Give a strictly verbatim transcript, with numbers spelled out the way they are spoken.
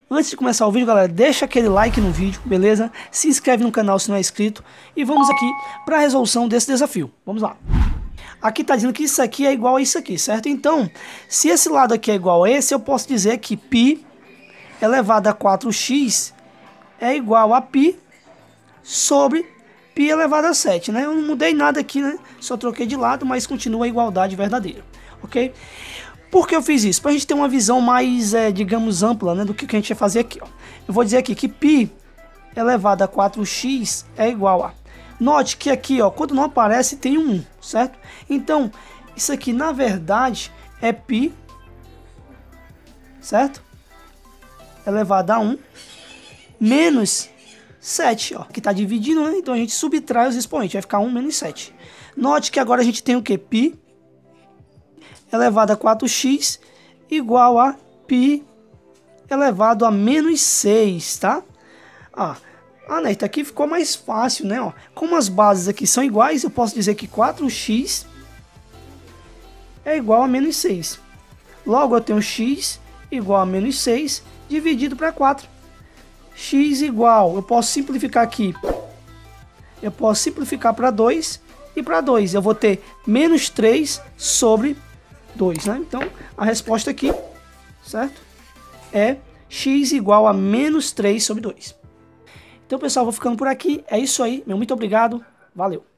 Antes de começar o vídeo, galera, deixa aquele like no vídeo, beleza? Se inscreve no canal se não é inscrito. E vamos aqui para a resolução desse desafio. Vamos lá. Aqui está dizendo que isso aqui é igual a isso aqui, certo? Então, se esse lado aqui é igual a esse, eu posso dizer que π elevado a quatro x é igual a π sobre π elevado a sete, né? Eu não mudei nada aqui, né? Só troquei de lado, mas continua a igualdade verdadeira, ok? Por que eu fiz isso? Para a gente ter uma visão mais, é, digamos, ampla, né, do que a gente vai fazer aqui, ó. Eu vou dizer aqui que π elevado a quatro x é igual a... Note que aqui, ó, quando não aparece, tem um um, certo? Então, isso aqui, na verdade, é π, certo? Elevado a um, menos sete, ó, que está dividindo, né? Então a gente subtrai os expoentes, vai ficar um menos sete. Note que agora a gente tem o que? Π elevado a quatro x igual a π elevado a menos seis, tá? Ah, ah, né? Isso aqui ficou mais fácil, né? Ó, como as bases aqui são iguais, eu posso dizer que quatro x é igual a menos seis. Logo eu tenho x igual a menos seis dividido para quatro. X igual, eu posso simplificar aqui, eu posso simplificar para dois, e para dois eu vou ter menos três sobre dois, né? Então a resposta aqui, certo? É x igual a menos três sobre dois. Então pessoal, vou ficando por aqui, é isso aí, meu muito obrigado, valeu!